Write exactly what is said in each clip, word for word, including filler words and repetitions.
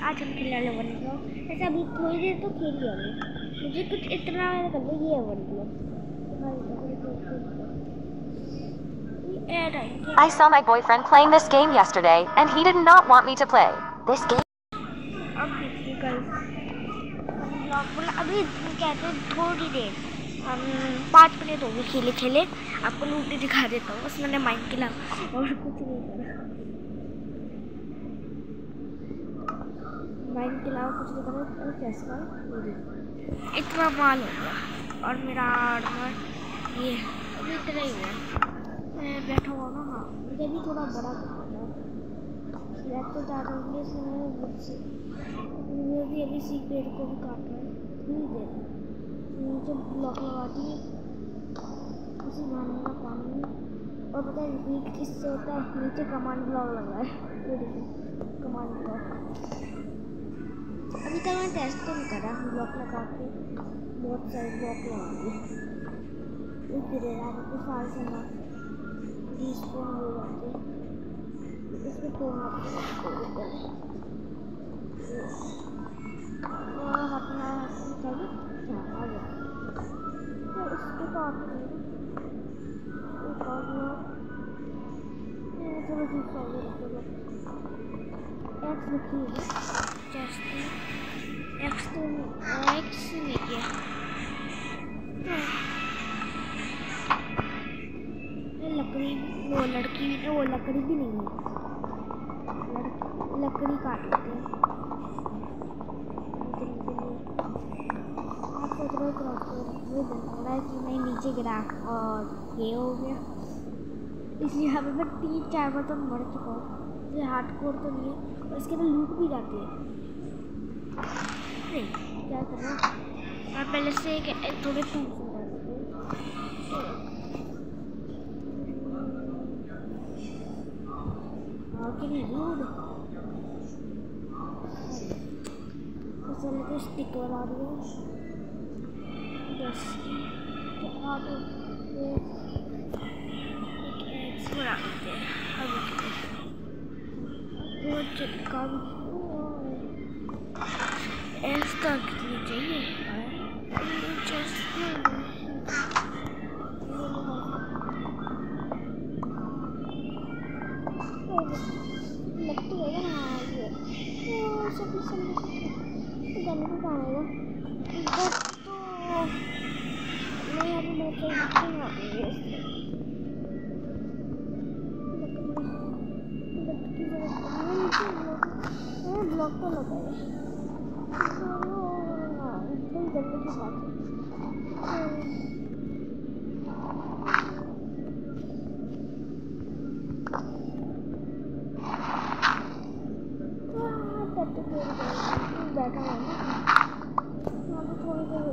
आज हम खेलने वाले वन ब्लॉक। ऐसा अभी थोड़ी देर तो खेल लिया अभी, मुझे कुछ इतना कर लो। ये है one block. I saw my boyfriend playing this game yesterday, and he did not want me to play this game. अब देखिए गाइस, वन ब्लॉक बोला अभी कहते हैं थोड़ी देर, हम पाँच मिनट हो गए खेले खेले। आपको लूटी दिखा देता हूँ, बस मैंने माइक के अलावा और कुछ नहीं करा। माइक के अलावा कुछ नहीं करा। और कैसा इतना माल हो गया, और मेरा आर्मर ये अभी इतना ही हुआ। मैं बैठा हुआ ना, हाँ मुझे भी थोड़ा बड़ा करना है तो ज़्यादा होंगे, इसमें मुझसे मुझे भी अभी सी पेड़ को भी काट रहा है। थोड़ी देर नीचे ब्लॉक लगा दिए, उसी मारने का काम नहीं। और पता है रिपीट किससे होता है? नीचे कमांड ब्लॉक लगा है, कमांड ब्लॉक। अभी तक मैं टेस्ट तो नहीं करा, ब्लॉक लगा के बहुत सारे ब्लॉक लगा दिए। फिर आपको साल से ना रिस्पॉन हो जाते, इसमें तोड़ना पड़ेगा। अपना चाहिए आ गया तो इसको काट देंगे। चलो ठीक है, एक्स लिखिए, एक्स तो एक्स लिखिए। लकड़ी वो लड़की वो लकड़ी भी नहीं है, लकड़ी काट लेते हैं। आप सोच रहे हो रहा है कि मैं नीचे गिरा और ये हो गया, इसलिए हमें मैं तीन चार बार तो मर चुका हूँ। ये हार्ड कोर तो नहीं है, और इसके अंदर लूट भी जाती है। नहीं क्या करना, मैं पहले से एक थोड़े टूट तो स्टिक बना दिया। बस बना देते हैं। अब चिपका ऐसा कितनी चाहिए लगती है ना ये सभी समझ जाने को पाएगा बट तो मैं अभी मैं तो नहीं आती है ब्लॉक तो लगा है एकदम जल्दी की बात बैठा है ना थोड़ी देर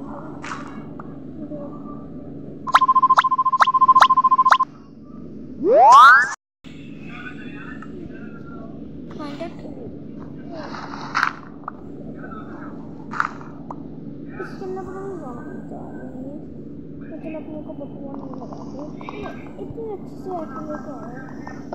लेकिन अपने को बटुआ नहीं लगाते इतने अच्छे से ऐसे लेके आए।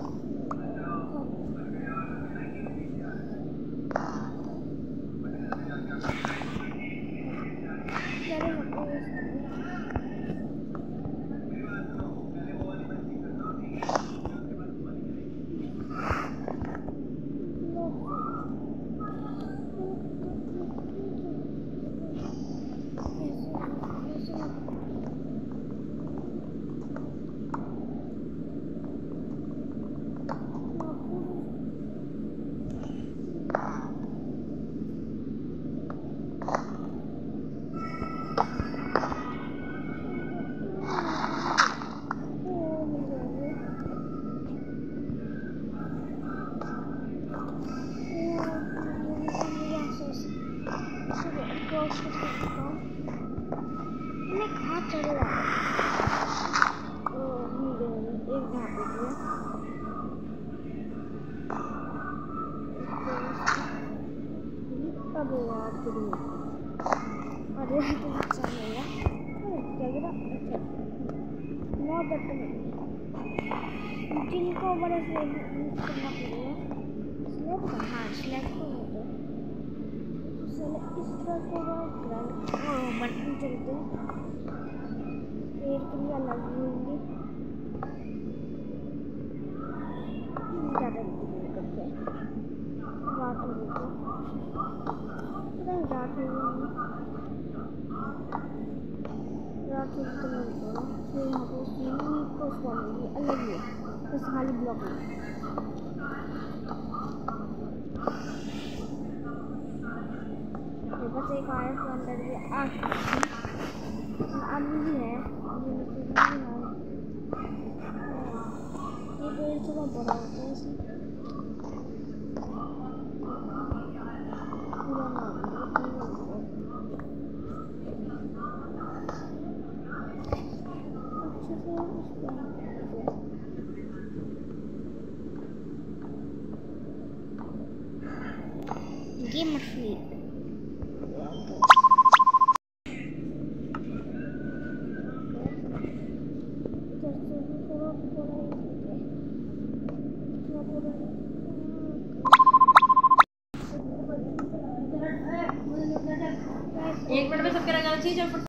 मैं कहाँ चले जा रहा एक घाटे दिया अब यार अरे तो अच्छा है क्या गिरा नौ बटन जिनको बड़े से यूज करना पड़ेगा स्लैब हाँ स्लैब को होता है इस तरह थोड़ा ग्रैंड मल्टी चलते हैं, पेड़ के लिए अलग होंगे, ज़्यादा नहीं करते हैं। रात हो गई रात हो गई रात हो तो नहीं करो फिर यहाँ पर सीन तो होंगी अलग ही है, बस खाली ब्लॉक में बस एक आया तो अंदर भी आ अभी भी है, अभी ये पेड़ थोड़ा बड़ा होता है इसलिए पूरा ना अच्छे से गेम मछली एक मिनट में सबके लगा चीज